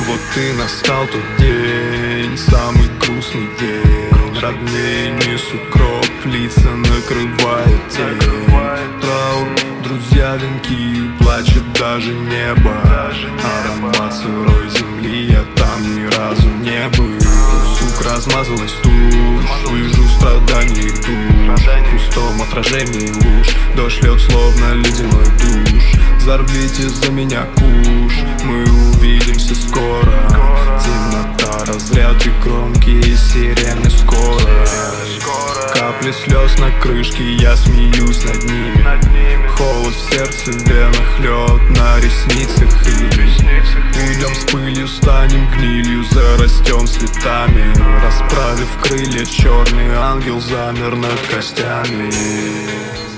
Вот и настал тот день, самый грустный день. Родные несут гроб, лица накрывает тень. Траур, друзья, венки, плачет даже небо. Аромат сырой земли, я там ни разу не был. Сук размазалась тушь, вижу страданий душ. В пустом отражении луж, дождь льет словно ледяной душ. Взорвите за меня куш, мы увидимся скоро. Темнота, разряд и громкие сирены скоро. Капли слез на крышке, я смеюсь над ними. Холод в сердце, в венах, лед на ресницах. Уйдем с пылью, станем гнилью, зарастем цветами. Расправив крылья, черный ангел замер над костями.